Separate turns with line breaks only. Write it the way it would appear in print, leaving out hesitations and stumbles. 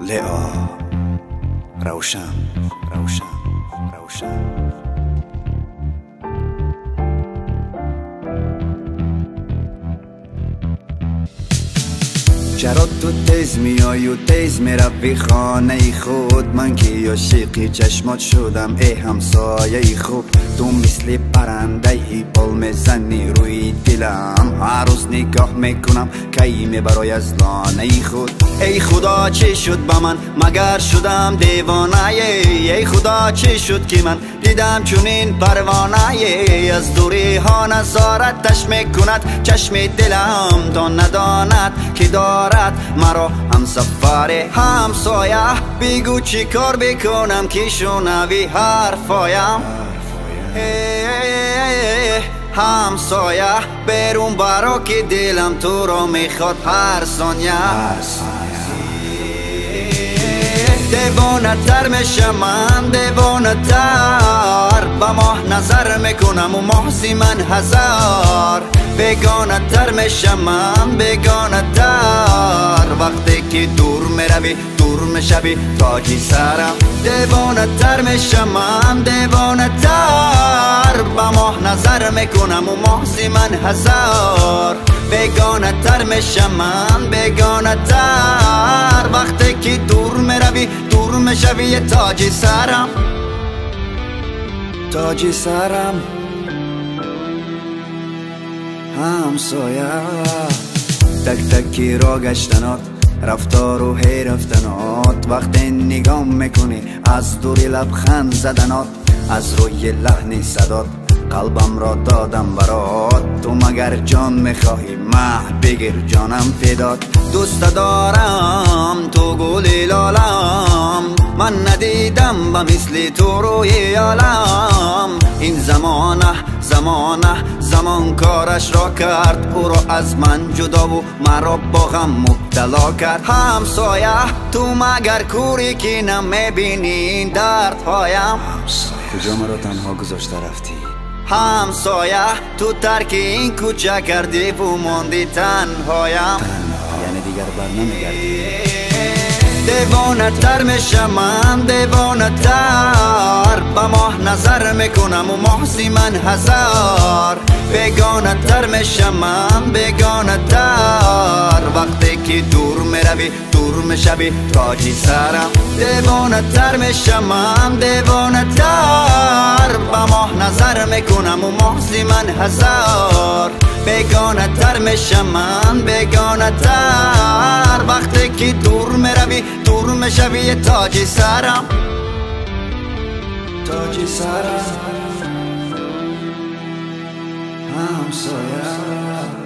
لئا روشن روشن روشن. چرا تو تیز میای و تیز میروی خانه خود؟ من که عاشق چشمات شدم ای همسایه خوب. تو مثل پرنده ای بال میزنی روی دلم، هر روز نگاه میکنم کی میبرای از لانه خود. ای خدا چی شد با من مگر شدم دیوانه؟ ای خدا چی شد که من دیدم چونین پروانه؟ از دوری ها نظارتش میکند چشم دلم، تا نداند که دارد مرا همسفر همسایه. بگو چی کار بکنم که شنوی حرفایم؟ همسایه برون برا که دلم تو را میخواد هر ثانیه. دیوانه تر میشم من، دیوانه تر با ماه نظر میکنم و محضی من هزار. بیگانه تر میشم من، بیگانه تر وقتی که دور میروی دور میشوی تاجی سرم. دیوانه تر میشم من، دیوانه تر با ماه نظر میکنم و محضی من هزار. بیگانه تر میشم من، بیگانه تر وقتی که دور میروی دور میشوی تاجی سرم، تاجی سرم همسایه. تک تکی را گشتنات رفتار و هی رفتنات، وقتی نگاه میکنی از دوری لبخند زدنات، از روی لحن صدات قلبم را دادم برات. تو مگر جان میخواهی مه بگیر جانم فدات. دوست دارم تو گل لالم، من ندیدم با مثل تو روی عالم. این زمان کارش را کرد، او را از من جدا و مرا با غم مبتلا کرد. همسایه تو مگر کوری که نمیبینی این دردهایم؟ کجا مرا تنها گذاشته رفتی؟ همسایه تو ترک این کوچه کردی و ماندی تنهایم. یعنی دیگر بر نمیگردی؟ دیوانه تر میشم من، دیوانه تر با ماه نظر میکنم و محضی من هزار. بیگانه تر میشم من، بیگانه تر وقتی که دور میروی دور میشوی تاجی سرم. دیوانه تر میشم من، دیوانه تر با ماه نظر میکنم و محضی من هزار. بیگانه تر میشم من، بیگانه تر وقتی که دور میروی دور میشوی تاجی سرم، تاجی سرم همسایه.